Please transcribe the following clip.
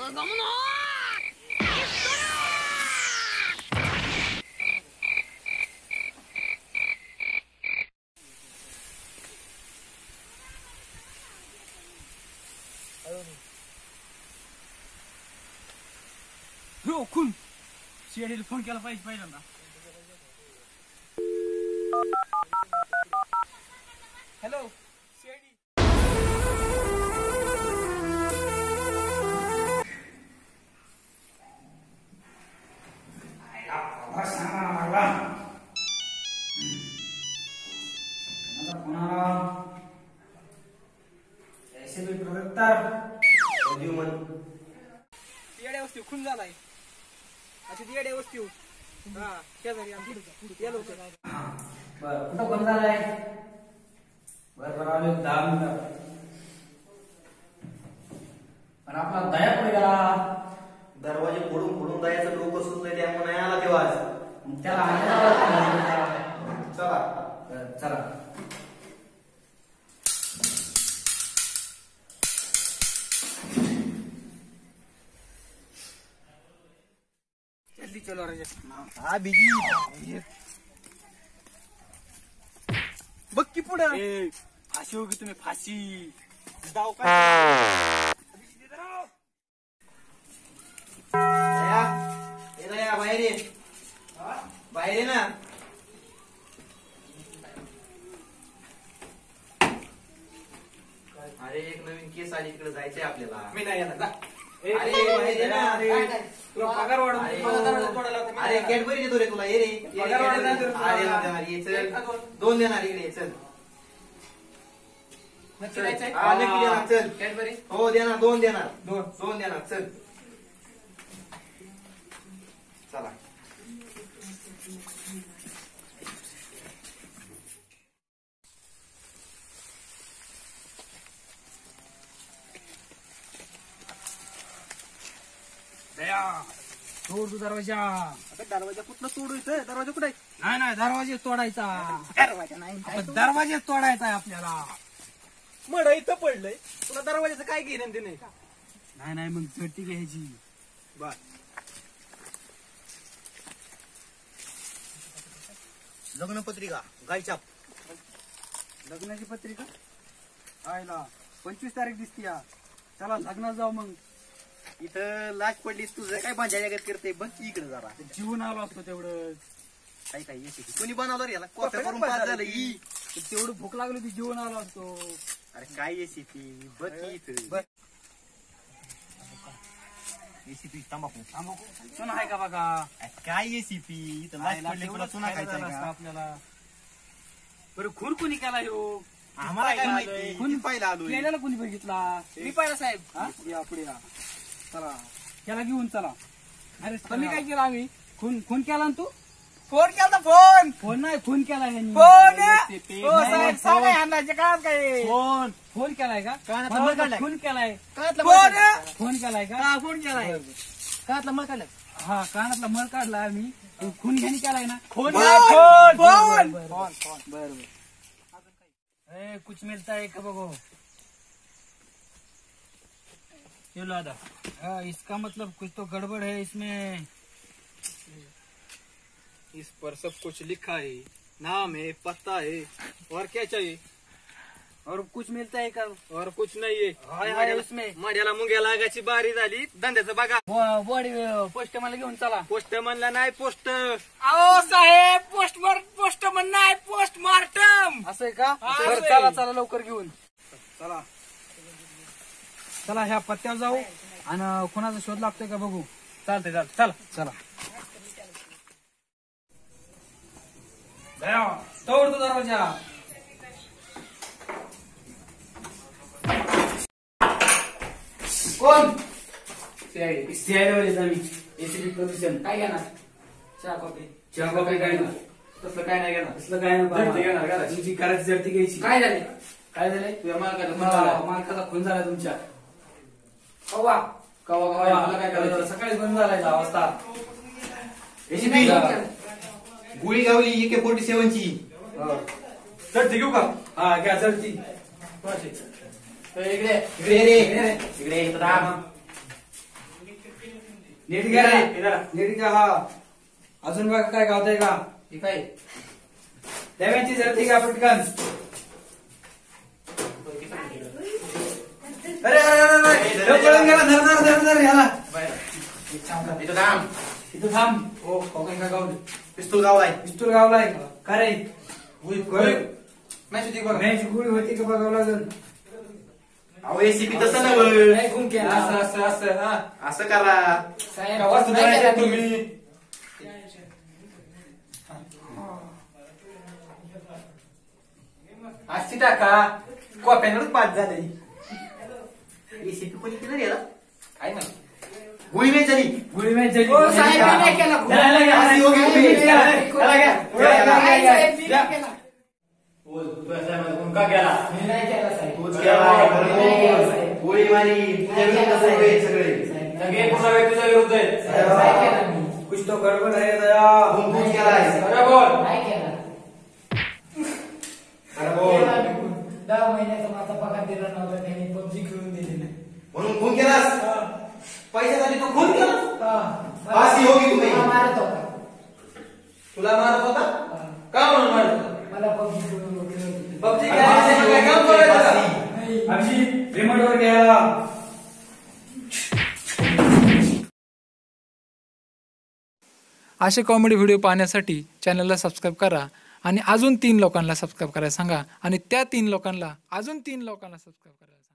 हो खून सीआयडीला फोन केला पाहिजे पहिल्यांदा. Hello CID. खून झालाय अच्छा ती वस्ती हा शेजारी आमच्या लवकर. बरं कुठं बंद झालाय. बरं बरं आलो 10 मिनिटं. पण आपला दया कुठे गेला. दरवाजे फोडून फोडून दयाचं डोकं सुटलंय त्यामुळे नाही आला तेव्हा. त्याला चला चला जल्दी चलो राजा. हा बिजी बघ की पुढं फाशी होगी तुम्ही फाशी जाऊ का. दया बाहेर ये. बाहेर ये ना. अरे एक नवीन केस आली इकडे जायचंय आपल्याला. मी नाही येणार जा. अरे बाहेर ये ना. तुला पगार वाढवून अरे कॅडबरी देतो रे तुला. ये रे. पगार वाढवून अरे ये चल 2 देणार इकडे चल. नक्की जायचंय. हा नक्की देणार चल. कॅडबरी हो देणार 2 देणार. 2 देणार चल. चला दया तोड तू दरवाजा. दरवाजा कुठला तोडायचं. दरवाजा कुठे नाही नाही दरवाजे तोडायचा. दरवाजा नाही दरवाजे तोडायचा आहे आपल्याला. मड इथं पडलंय. तुला दरवाजाचं काय घेणं ते नाही. नाही नाही मग झडती घ्यायची. बर लग्नपत्रिका गायछाप. लग्नाची पत्रिका आयला 25 तारीख दिसती या. चला लग्नात जाऊ मग. इथं लाच पडलीस तुझं काय भांजा जगत करते. बघ इकडे जरा जीवन आलो असतो तेवढं. काही काही येते कोणी बनवलं रे याला. कॉफी करून पास झालं ही. तेवढं भूक लागली होती जीवन आलो असतो. अरे काय रेसिपी बघ की इथं. रेसिपी तंबाखू. चुना आहे का बघा. काय रेसिपी इथं लाच पडली तुला चुना खायचा आहे का? आपल्याला. बरं खून कोणी केला हो. आम्हाला काय माहिती. खून पाहिला आलो केलेला कोणी बघितला. मी पाहिला साहेब. या पुढे या. चला त्याला घेऊन चला. अरे तुम्ही काय केलं. आम्ही खून खून केला ना तू. फोन केला फोन. फोन नाही खून केला यांनी. फोन फोन केलाय का. कानातला मळ काढलाय. खून केलाय. फोन केलाय का. फोन केलाय. कानातला मळ काढलाय. हा कानातला मळ काढला आम्ही. खून घ्यानी केलाय ना. फोन बरोबर. कुछ मिलता है का बघो. चलो आदा. इसका मतलब कुछ तो गड़बड़ है इसमें. इस पर सब कुछ लिखा है. नाम है पता है और क्या चाहिए. और कुछ मिलता है का. और कुछ नाही हाय आहे. उसमें मड्याला मुंग्या लागायची बारी झाली. धंद्याचं बघा. बॉडी पोस्ट मला घेऊन चला. पोस्ट म्हणला नाही पोस्ट. अहो साहेब पोस्टमन नाही पोस्टमार्टम असं आहे का. बरं, चला चला लवकर घेऊन चला. चला ह्या पत्त्यावर जाऊ आणि कोणाचा शोध लागतोय का बघू. चालतंय चला चला. तोड तू दरवाजा. कोण सीआयडी आम्ही एसीबी प्रदूषण काय घेणार. चहा कॉफी काय ना. तसलं काय नाही घेणार. तसलं काय नाही घेणार का. तुमची करायची जर्ती घ्यायची. काय झाले. काय झालंय. तुझ्या मालकाचा मालकाचा खून झाला तुमच्या. कवा कवा काय करायचं. सकाळी बंद झालाय 10 वाजता. गुळी गावली AK-47 ची. जर्ती घेऊ का. हा घ्या जर्ती. इकडे इकडे रे. इकडे नीट घ्या नीट घ्या. हा अजून बघा काय गावताय का. ठीक आहे. देव्यांची जरती का पटकन. अरे अरे अरे अरे पळून गेला. धर याला. इथं थांब. इथं थांब. हो काय गावलं. पिस्तूल गावलाय. पिस्तूल गावलाय का रे. गोळी मॅच होती बघा. मॅच गोळी होती का बघावं लागेल. अहो एसीपी तसं नव्हतं. नाही गुम केला. असं हा असं करा. साहेब गावात नाही केला जायचं तुम्ही. तुम्ही. अशी टाका कॉप्यानच पाच झाले. एसीपी कोणी केलं रे याला. काय माहिती. गोळी मॅच झाली. गोळी मॅच झाली. हो, साहेब मी नाही केला. याला घ्या. असं योग्य याला गोळी. घ्या. याला घ्या. नाही साहेब, मी नाही केला. का गेला. मी नाही केला साहेब. तूच केलाय. मी नाही केला साहेब. गोळी मारी. तुझ्या विरुद्ध सर्व आहे सगळे. सगळे पुरावे तुझ्या विरुद्ध आहेत. साहेब, नाही केला मी. कुछ तो गडबड है दया. तूच केलाय. खरं बोल. नाही केला. खरं बोल. केला मी खून. 10 महिन्याचा माझा पगार दिला नव्हता त्यांनी पबजी खेळून दिली नाही. म्हणून खून केलास. पैशासाठी तू खून केलास. मला- फाशी होगी तुम्ही. मला मारत होता. तुला मारत होता. का म्हणून मारलं. मला पबजी खेळून रोखले होते. पबजी अरे फाशी काय काम होगी, करायचं. फाशी. नाही. अभिषेक रिमोटवर घ्या. असे कॉमेडी व्हिडिओ पाहण्यासाठी चॅनलला सबस्क्राईब करा आणि अजून 3 लोकांना सबस्क्राईब करायला सांगा आणि त्या 3 लोकांना अजून 3 लोकांना सबस्क्राईब करायला सांगा.